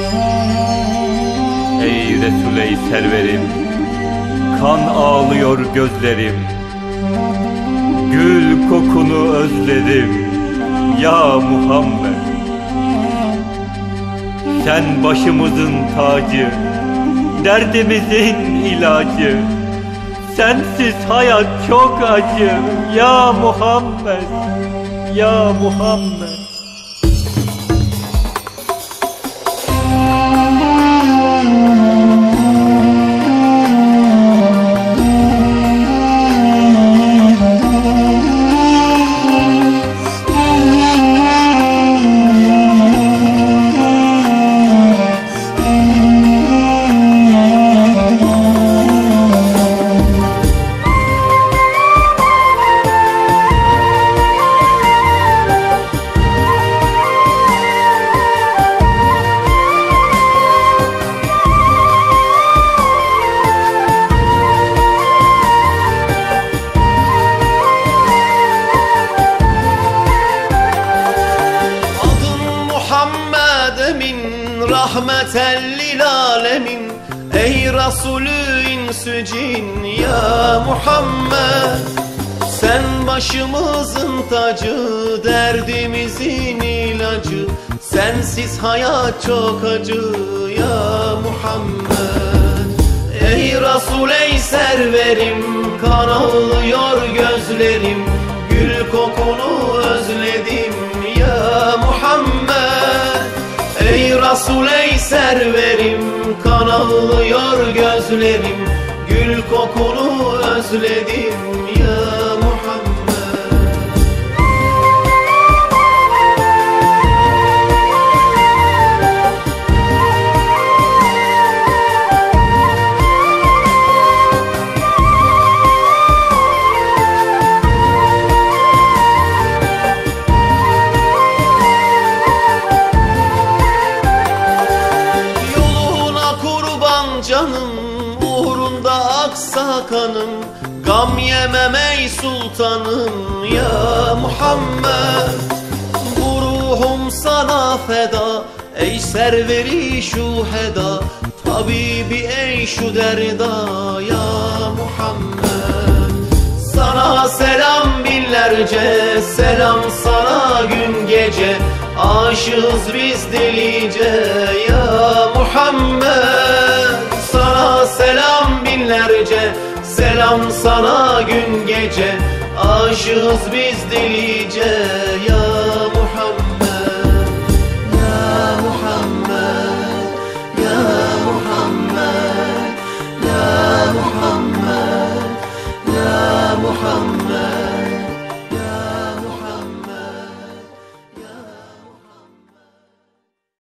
Ey Resul-i Serverim, kan ağlıyor gözlerim. Gül kokunu özledim ya Muhammed. Sen başımızın tacı, derdimizin ilacı. Sensiz hayat çok acı ya Muhammed, ya Muhammed. Rahmeten lil alemin, ey Resulü insü cin ya Muhammed. Sen başımızın tacı, derdimizin ilacı. Sensiz hayat çok acı ya Muhammed. Ey Resul ey serverim, kan ağlıyor gözlerim. Gül kokunu özledim ya Muhammed. Ey Resul ey serverim, kan ağlıyor gözlerim. Gül kokunu özledim ya Muhammed. Canım uğrunda aksa kanım, gam yemem ey sultanım ya Muhammed. Bu ruhum sana feda, ey serveri şu heda. Tabibi ey şu derda ya Muhammed. Sana selam binlerce, selam sana gün gece. Aşığız biz delice ya Muhammed. Sana selam binlerce, selam sana gün gece. Aşığız biz delice ya